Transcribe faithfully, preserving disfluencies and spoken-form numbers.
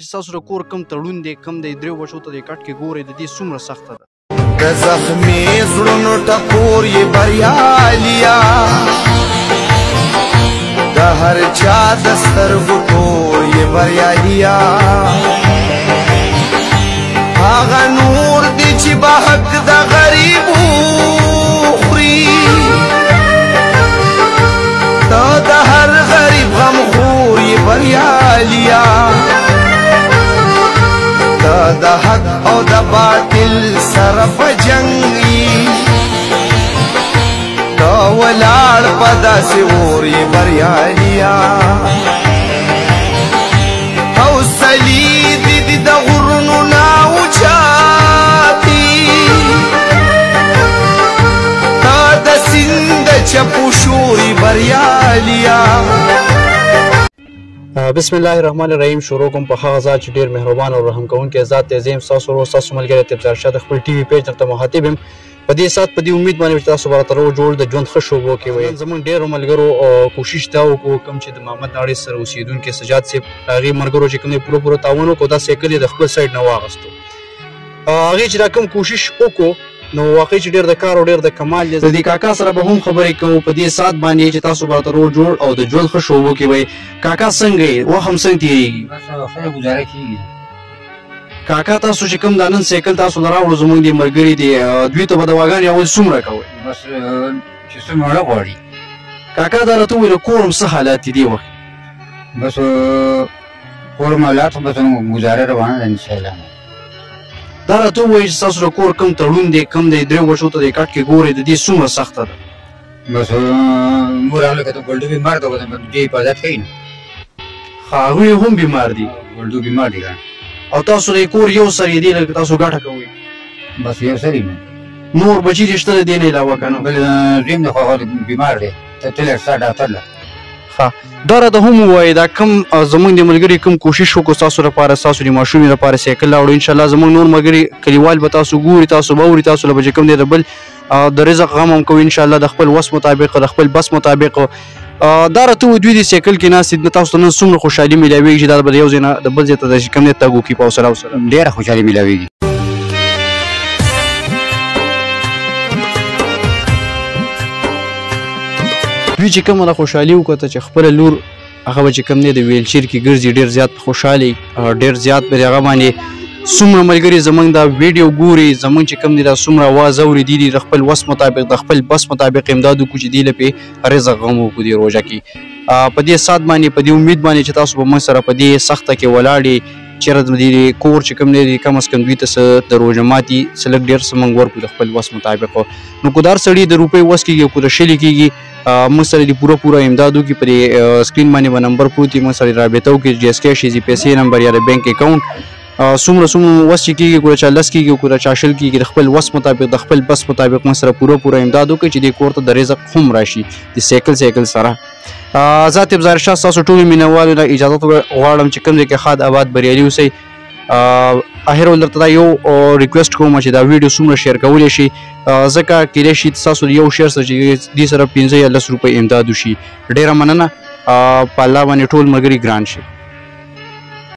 ستاسو د کور کم تړون دی کم دی دریو بجو ته د کټ کې ګورئ د دې څومره سخته ده د زخمي زړونو ټکور یې بریالیا د هر چا د سترګو تور یې بریالیا هغه نور دی چې به حق د غریبو خوري ته د هر غریب غمخور یې بریالیا د حق او د باطل سره په جنګ یې دا ولاړ په داسې اور یې بریالیا حوصلې دې دې د غرونو نه اوچاتې تا د سیند د چپو شور یې بریالیا بسم الله الرحمن الرحیم. شروع کوم په هغه ذات چې ډېر مهربان او رحم کوونکی ذات دی. زه یم ستاسو ورور ستاسو ملګری طیب ظاهر شاه د خپل ټي وي پیج ته مخاطب یم. په دې ساعت په دې امید باندې چې تاسو به راته جوړ د ژوند ښه شوبو کې وئ. زموږ ډېرو ملګرو کوشش دا وکړو کوم چې د محمد ناړۍ سره اوسېدونکي سجاد صاحب هغې ملګرو چې کوم دی پوره پوره تعاون وکړو دا سایکل یې د خپل سایډ نه واخیستو. هغې چې دا کوم کوشش وکړو نو واقعي چې ډېر د کار او ډېر د کمال دی. د دې کاکا سره به هم خبرې کوو په دې ساعت باندې چې تاسو به راته روډ جوړ او د ژوند ښه شوبو کې وئ. کاکا څنګه یې وخت هم څنګه تېرېږي؟ ښه ګزاره کېږي. کاکا تاسو چې کوم دا نن سایکل تاسو له راوړو زموږ دې ملګري دي دوی ته به دواګانې اول څومره کوئ؟ بس چې څومره غواړي. کاکا دا راته ووایي د کور هم څه حالات دي دې وخت؟ بس کور هم حالات بس ګزاره روانه ده انشاءالله. دا راته ووایي چې ستاسو د کور کم تړون دی کم دی دریو بجو ته د کټ کې ګورئ د دې څومره سخته ده؟ بس مور هغه لکه ګلډو بیمار ده دې حفاظت کوي نه. ښه هغوی هم بیمار دي؟ ګلډو بیمار دي که او تاسو د کور یو سر یې دی لکه تاسو ګټه کوئ؟ بس یو سر یې نور بچي دې شته د دې نه علاوه که نه؟ بل دویم دی خو هغه بیمار دی تللی ستا ډاکټر له. ښه دا راته هم ووایي دا کوم زموږ د ملګري کوم کوشش وکړو ستاسو لپاره ستاسو د ماشومې لپاره سایکل راوړو انشاءالله زموږ نور ملګري کلیوال به تاسو ګوري تاسو به اوري تاسو له به چې کوم دی د بل د رزق غم هم کوي انشاءالله د خپل وس مطابق د خپل بس مطابق. دا راته ووایي دوی د سایکل کې ناست دي تاسو ته نن څومره خوشحالي میلاویږي چې دا به د یو ځای نه د بل ځای ته د چې کوم دی تګ وکړي په حوصله سره؟ ډېره خوشحالي میلاویږي. دوی چې کومه د خوشحالي وکړه چې خپله لور هغه به چې کوم دی د ویلچیر کې ګرځي ډېر زیات خوشحالي ډېر زیات پرې هغه باندې څومره ملګري زموږ دا ویډیو ګوري زموږ چې کوم دی دا څومره اواز اوري دي د خپل وس مطابق د خپل بس مطابق امداد وکړو چې دې له پې رزق غم وکړو دې روژه کې. په دې ساعت باندې په دې امید باندې چې تاسو به موږ سره په دې سخته کې ولاړې چېرې د دې کور چې کوم دی کم از کم دوی ته څه د روژه ماتي څه لږ ډېر څه موږ ورکړو د خپل وس مطابق. نو که دا هر سړي د روپۍ وس کېږي او که د شلي کېږي موږ سره دې پوره پوره امداد وکړي. په دې سکرین باندې به نمبر پروت وي موږ سره رابطه وکړي جي اس کے شي پیسې نمبر یا د بینک اکاونټ څومره څومره وس چې کېږي که د چا لس کېږي که د چا شل کېږي د خپل وس مطابق د خپل بس مطابق موږ سره پوره پوره امداد وکړي چې دې کور ته د رزق هم راشي د سایکل سایکل سره. زه طیب ظاهر شاه ستاسو ټولو مینهوالو نه اجازت غواړم چې کوم ځای کې ښاد آباد بریالي اوسئ. اخر ول درته دا یو ریکویسټ کوم چې دا ویډیو څومره شیر کولی شي ځکه کیدای شي ستاسو یو شیر سره چې دې سره پنځه یا لس روپۍ امداد وشي. ډېره مننه په الله باندې ټول ملګري ګران شي.